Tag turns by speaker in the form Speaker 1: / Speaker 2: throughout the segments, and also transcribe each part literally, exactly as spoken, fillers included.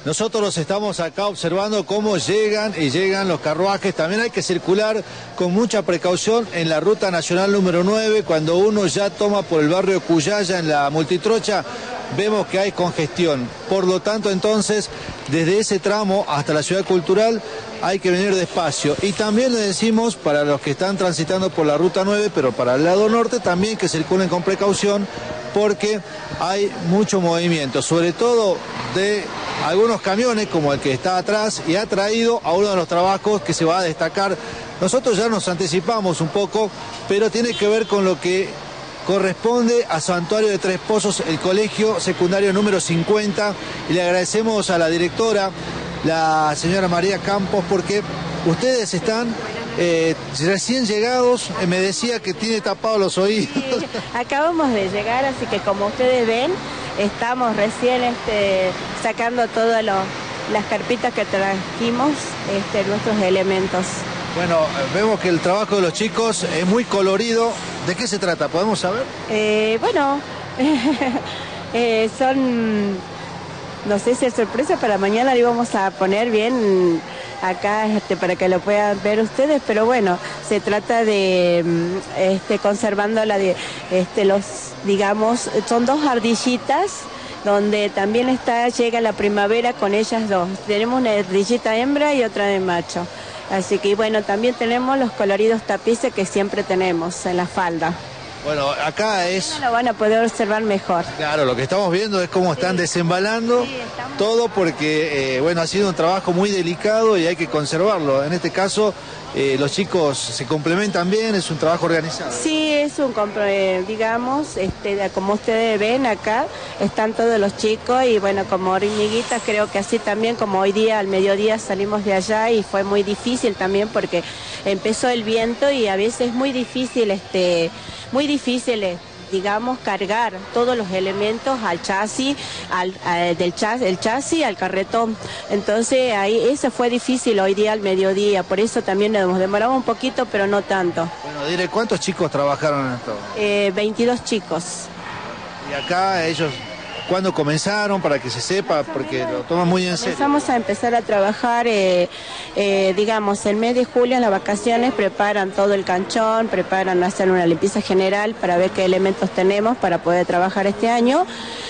Speaker 1: Nosotros estamos acá observando cómo llegan y llegan los carruajes. También hay que circular con mucha precaución en la ruta nacional número nueve. Cuando uno ya toma por el barrio Cuyaya en la Multitrocha, vemos que hay congestión. Por lo tanto, entonces, desde ese tramo hasta la Ciudad Cultural hay que venir despacio. Y también le decimos, para los que están transitando por la ruta nueve, pero para el lado norte, también que circulen con precaución, porque hay mucho movimiento, sobre todo de algunos camiones como el que está atrás, y ha traído a uno de los trabajos que se va a destacar. Nosotros ya nos anticipamos un poco, pero tiene que ver con lo que corresponde a Santuario de Tres Pozos, el colegio secundario número cincuenta, y le agradecemos a la directora, la señora María Campos, porque ustedes están eh, recién llegados. Eh, me decía que tiene tapados los oídos.
Speaker 2: Sí, acabamos de llegar, así que como ustedes ven, estamos recién este, sacando todas las carpitas que trajimos, este, nuestros elementos.
Speaker 1: Bueno, vemos que el trabajo de los chicos es muy colorido. ¿De qué se trata? ¿Podemos saber?
Speaker 2: Eh, bueno, eh, son, no sé si es sorpresa, para mañana le vamos a poner bien acá este, para que lo puedan ver ustedes, pero bueno, se trata de este, conservando la de, este, los, digamos, son dos ardillitas, donde también está, llega la primavera con ellas dos. Tenemos una ardillita hembra y otra de macho. Así que bueno, también tenemos los coloridos tapices que siempre tenemos en la falda.
Speaker 1: Bueno, acá es...
Speaker 2: Lo van a poder observar mejor.
Speaker 1: Claro, lo que estamos viendo es cómo están sí. desembalando sí, estamos... todo, porque eh, bueno, ha sido un trabajo muy delicado y hay que conservarlo. En este caso, eh, los chicos se complementan bien, es un trabajo organizado.
Speaker 2: Sí, es un, eh, digamos, este, como ustedes ven acá, están todos los chicos y bueno, como hormiguitas, creo que así también, como hoy día al mediodía salimos de allá y fue muy difícil también porque empezó el viento y a veces es muy difícil, este, muy difícil, eh, digamos, cargar todos los elementos al chasis, al, al, del chasis, el chasis al carretón. Entonces ahí eso fue difícil hoy día al mediodía, por eso también nos demoramos un poquito, pero no tanto.
Speaker 1: Bueno, diré, ¿cuántos chicos trabajaron en esto?
Speaker 2: Eh, veintidós chicos.
Speaker 1: Y acá ellos, ¿cuándo comenzaron? Para que se sepa, porque lo toman muy en serio.
Speaker 2: Comenzamos a empezar a trabajar, eh, eh, digamos, el mes de julio, en las vacaciones, preparan todo el canchón, preparan hacer una limpieza general para ver qué elementos tenemos para poder trabajar este año.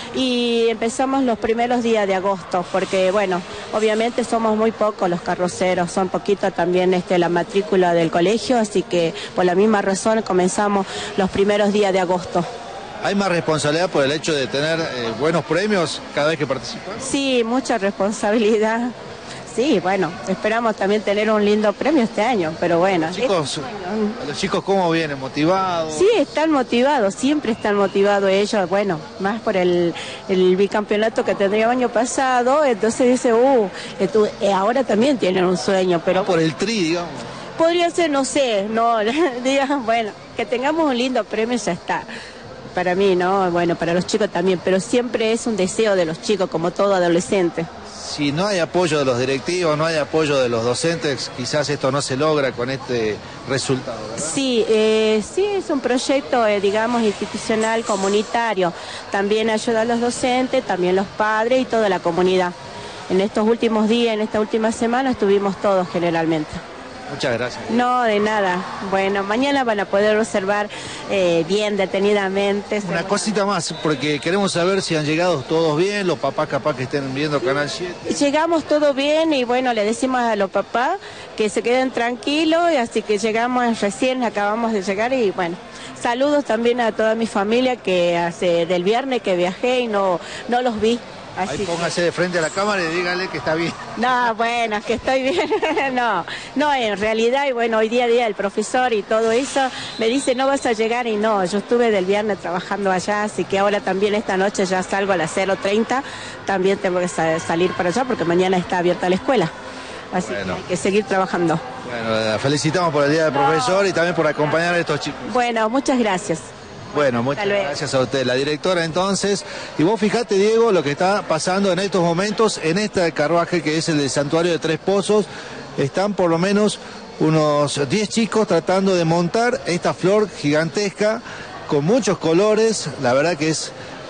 Speaker 2: Y empezamos los primeros días de agosto, porque bueno, obviamente somos muy pocos los carroceros, son poquitos también este, la matrícula del colegio, así que por la misma razón comenzamos los primeros días de agosto.
Speaker 1: ¿Hay más responsabilidad por el hecho de tener eh, buenos premios cada vez que participan?
Speaker 2: Sí, mucha responsabilidad. Sí, bueno, esperamos también tener un lindo premio este año, pero bueno.
Speaker 1: ¿Los chicos, este... ¿los chicos cómo vienen? ¿Motivados?
Speaker 2: Sí, están motivados, siempre están motivados ellos, bueno, más por el, el bicampeonato que tendría el año pasado, entonces dice, uh, tú, eh, ahora también tienen un sueño, pero...
Speaker 1: Ah, por el tri, digamos.
Speaker 2: Podría ser, no sé, no, digan, bueno, que tengamos un lindo premio ya está. Para mí, ¿no? Bueno, para los chicos también, pero siempre es un deseo de los chicos, como todo adolescente.
Speaker 1: Si no hay apoyo de los directivos, no hay apoyo de los docentes, quizás esto no se logra con este resultado, ¿verdad?
Speaker 2: Sí, eh, sí, es un proyecto, eh, digamos, institucional, comunitario. También ayuda a los docentes, también los padres y toda la comunidad. En estos últimos días, en esta última semana, estuvimos todos generalmente.
Speaker 1: Muchas gracias.
Speaker 2: No, de nada. Bueno, mañana van a poder observar eh, bien, detenidamente.
Speaker 1: Una cosita más, porque queremos saber si han llegado todos bien, los papás capaz que estén viendo sí. Canal siete.
Speaker 2: Llegamos todos bien y bueno, le decimos a los papás que se queden tranquilos, y así que llegamos recién, acabamos de llegar y bueno. Saludos también a toda mi familia que hace del viernes que viajé y no, no los vi.
Speaker 1: Así Ahí póngase que... de frente a la cámara y dígale que está bien.
Speaker 2: No, bueno, que estoy bien. no, no, en realidad, y bueno, hoy día a día el profesor y todo eso me dice, no vas a llegar, y no, yo estuve del viernes trabajando allá, así que ahora también esta noche ya salgo a las cero treinta, también tengo que salir para allá porque mañana está abierta la escuela. Así bueno. que hay que seguir trabajando.
Speaker 1: Bueno, felicitamos por el Día del no. Profesor y también por acompañar a estos chicos.
Speaker 2: Bueno, muchas gracias.
Speaker 1: Bueno, muchas gracias a usted, la directora entonces. Y vos fijate, Diego, lo que está pasando en estos momentos en este carruaje que es el del Santuario de Tres Pozos. Están por lo menos unos diez chicos tratando de montar esta flor gigantesca con muchos colores. La verdad que es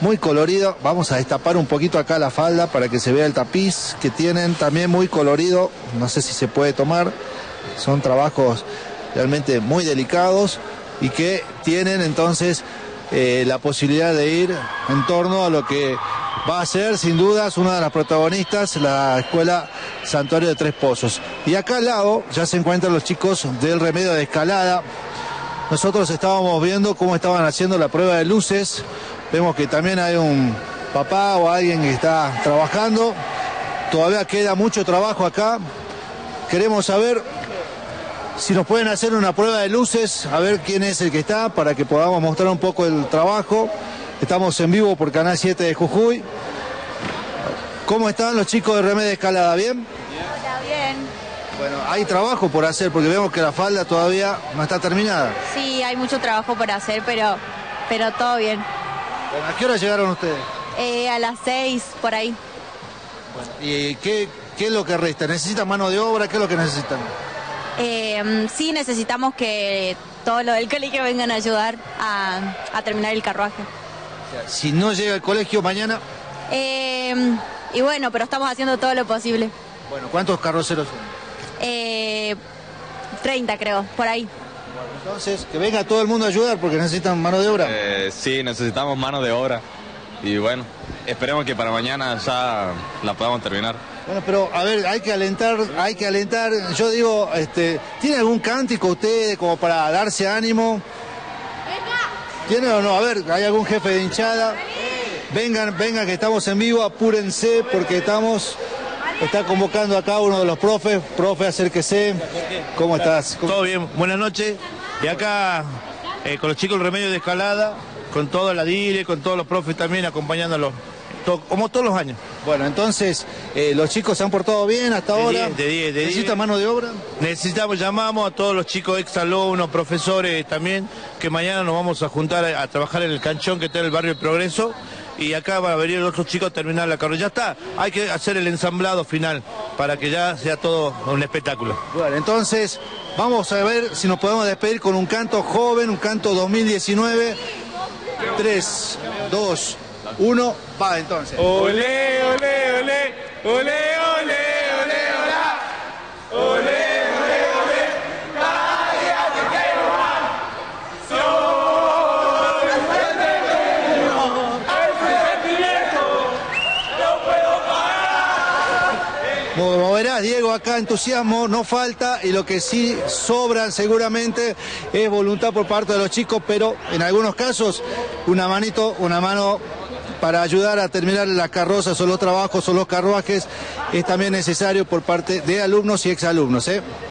Speaker 1: muy colorido. Vamos a destapar un poquito acá la falda para que se vea el tapiz que tienen, también muy colorido. No sé si se puede tomar. Son trabajos realmente muy delicados y que tienen entonces eh, la posibilidad de ir en torno a lo que va a ser sin dudas una de las protagonistas, la Escuela Santuario de Tres Pozos. Y acá al lado ya se encuentran los chicos del Remedio de Escalada. Nosotros estábamos viendo cómo estaban haciendo la prueba de luces. Vemos que también hay un papá o alguien que está trabajando. Todavía queda mucho trabajo acá. Queremos saber si nos pueden hacer una prueba de luces, a ver quién es el que está, para que podamos mostrar un poco el trabajo. Estamos en vivo por Canal siete de Jujuy. ¿Cómo están los chicos de Remedio de Escalada? ¿Bien?
Speaker 3: Hola, bien.
Speaker 1: Bueno, hay trabajo por hacer porque vemos que la falda todavía no está terminada.
Speaker 3: Sí, hay mucho trabajo por hacer, pero, pero todo bien.
Speaker 1: Bueno, ¿a qué hora llegaron ustedes?
Speaker 3: Eh, a las seis, por ahí.
Speaker 1: Bueno, ¿y qué, qué es lo que resta? ¿Necesitan mano de obra? ¿Qué es lo que necesitan?
Speaker 3: Eh, sí, necesitamos que todos los del colegio vengan a ayudar a, a terminar el carruaje.
Speaker 1: O sea, si no llega al colegio mañana...
Speaker 3: Eh, y bueno, pero estamos haciendo todo lo posible.
Speaker 1: Bueno, ¿cuántos carroceros son?
Speaker 3: Eh, treinta creo, por ahí.
Speaker 1: Bueno, entonces, que venga todo el mundo a ayudar porque necesitan mano de obra.
Speaker 4: Eh, sí, necesitamos mano de obra. Y bueno, esperemos que para mañana ya la podamos terminar.
Speaker 1: Bueno, pero a ver, hay que alentar, hay que alentar. Yo digo, este, ¿tiene algún cántico usted como para darse ánimo? ¿Tiene o no? A ver, ¿hay algún jefe de hinchada? Vengan, vengan que estamos en vivo, apúrense porque estamos, está convocando acá uno de los profes. Profe, acérquese. ¿Cómo estás? ¿Cómo...
Speaker 5: Todo bien, buenas noches. Y acá eh, con los chicos del Remedio de Escalada, con toda la D I L E, con todos los profes también acompañándolos, todo, como todos los años.
Speaker 1: Bueno, entonces, eh, ¿los chicos se han portado bien hasta
Speaker 5: De
Speaker 1: ahora?
Speaker 5: diez, de diez, de diez.
Speaker 1: ¿Necesitan mano de obra?
Speaker 5: Necesitamos, llamamos a todos los chicos exalumnos, profesores también, que mañana nos vamos a juntar a, a trabajar en el canchón que está en el barrio El Progreso. Y acá van a venir los otros chicos a terminar la carrera. Ya está, hay que hacer el ensamblado final para que ya sea todo un espectáculo.
Speaker 1: Bueno, entonces vamos a ver si nos podemos despedir con un canto joven, un canto dos mil diecinueve. tres, dos, uno, va entonces.
Speaker 6: Olé, olé, olé, olé, olé, olé, olá. Olé, olé, olé, cada día te quiero más. Soy el sentimiento, el sentimiento, no puedo parar.
Speaker 1: Como verás, Diego, acá entusiasmo no falta y lo que sí sobran seguramente es voluntad por parte de los chicos, pero en algunos casos una manito, una mano para ayudar a terminar las carrozas o los trabajos o los carruajes es también necesario por parte de alumnos y exalumnos, ¿eh?